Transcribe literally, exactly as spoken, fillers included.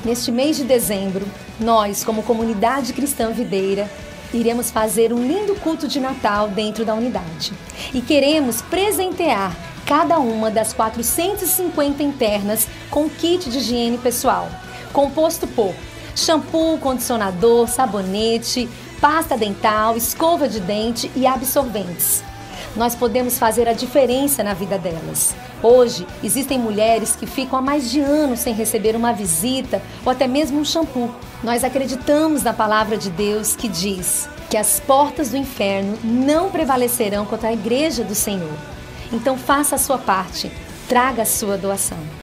Neste mês de dezembro, nós, como comunidade cristã videira, iremos fazer um lindo culto de Natal dentro da unidade. E queremos presentear cada uma das quatrocentas e cinquenta internas com kit de higiene pessoal, composto por shampoo, condicionador, sabonete, pasta dental, escova de dente e absorventes. Nós podemos fazer a diferença na vida delas. Hoje, existem mulheres que ficam há mais de anos sem receber uma visita ou até mesmo um shampoo. Nós acreditamos na palavra de Deus que diz que as portas do inferno não prevalecerão contra a igreja do Senhor. Então faça a sua parte, traga a sua doação.